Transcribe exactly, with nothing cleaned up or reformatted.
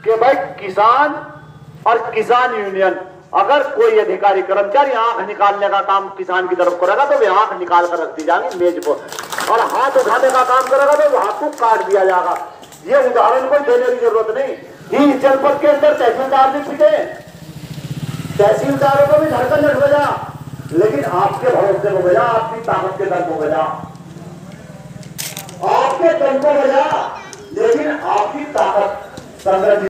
कि भाई किसान और किसान यूनियन, अगर कोई अधिकारी कर्मचारी आंख निकालने का काम किसान की तरफ करेगा तो वे आंख निकाल कर रख दी जाएगी मेज पर, और हाथ उठाने का काम करेगा तो वो हाथ को काट दिया जाएगा। ये उदाहरण कोई देने की जरूरत नहीं। इस जनपद के अंदर तहसीलदार भी पिटे, तहसीलदारों को भी धड़कन लट बजा, लेकिन आपके भरोसे को बजा, आपकी ताकत के दम को बजा, आपके दम को बजा, लेकिन आपकी ताकत संग्रह